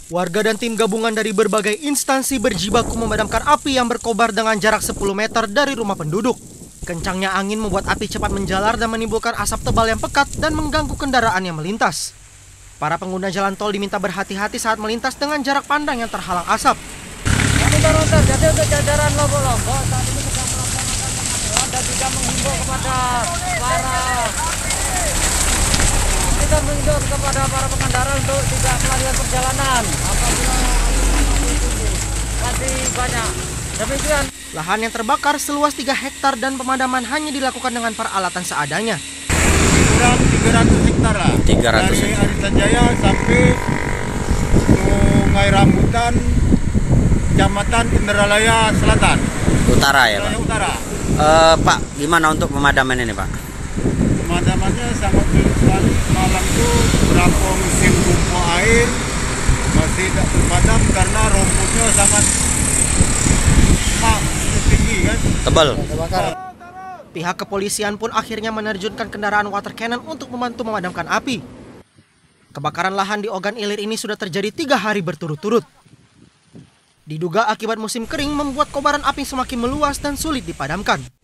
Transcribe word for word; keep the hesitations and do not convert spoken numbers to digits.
Warga dan tim gabungan dari berbagai instansi berjibaku memadamkan api yang berkobar dengan jarak sepuluh meter dari rumah penduduk. Kencangnya angin membuat api cepat menjalar dan menimbulkan asap tebal yang pekat dan mengganggu kendaraan yang melintas. Para pengguna jalan tol diminta berhati-hati saat melintas dengan jarak pandang yang terhalang asap. Jadi untuk jajaran Lombok-Lombok saat ini sedang melaksanakan pengamanan dan juga menghimbau kepada para kita menghimbau kepada para pengendara untuk tidak melakukan perjalanan apabila masih banyak. Demikian. Lahan yang terbakar seluas tiga hektar dan pemadaman hanya dilakukan dengan peralatan seadanya. Kurang tiga ratus hektar lah. tiga ratus dari Arisan Jaya sampai Sungai Rambutan, Kecamatan Indralaya Selatan. Utara ya Pak? Utara. Uh, Pak, gimana untuk pemadaman ini Pak? Pemadamannya sangat sulit sekali. Malam itu berapa mesin pompa air masih tidak terpadam karena rumputnya sangat tinggi kan? Tebal. Pihak kepolisian pun akhirnya menerjunkan kendaraan water cannon untuk membantu memadamkan api. Kebakaran lahan di Ogan Ilir ini sudah terjadi tiga hari berturut-turut. Diduga akibat musim kering membuat kobaran api semakin meluas dan sulit dipadamkan.